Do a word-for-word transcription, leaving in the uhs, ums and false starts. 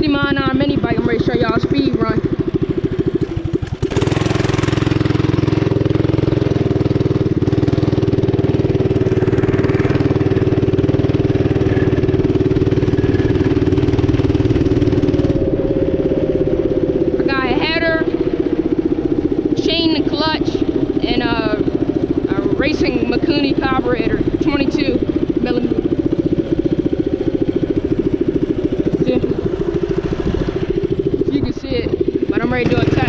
fifty mile an hour mini bike. I'm ready to show y'all a speed run. I got a header, chain and clutch, and a, a racing Mikuni carburetor, twenty-two millimeter. You can see it, but I'm ready to do a test.